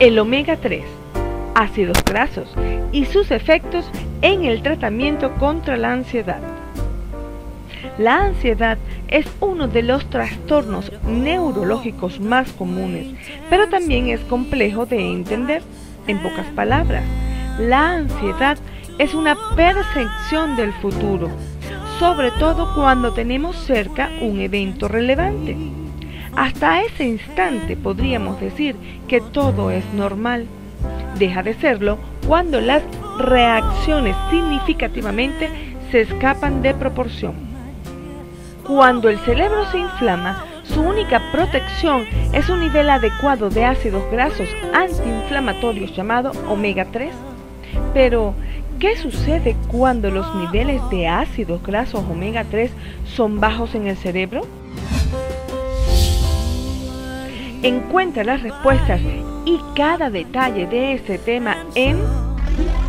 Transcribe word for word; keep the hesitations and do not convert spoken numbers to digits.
El omega tres, ácidos grasos y sus efectos en el tratamiento contra la ansiedad. La ansiedad es uno de los trastornos neurológicos más comunes, pero también es complejo de entender. En pocas palabras, la ansiedad es una percepción del futuro, sobre todo cuando tenemos cerca un evento relevante. Hasta ese instante podríamos decir que todo es normal. Deja de serlo cuando las reacciones significativamente se escapan de proporción. Cuando el cerebro se inflama, su única protección es un nivel adecuado de ácidos grasos antiinflamatorios llamado omega tres. Pero, ¿qué sucede cuando los niveles de ácidos grasos omega tres son bajos en el cerebro? Encuentra las respuestas y cada detalle de este tema en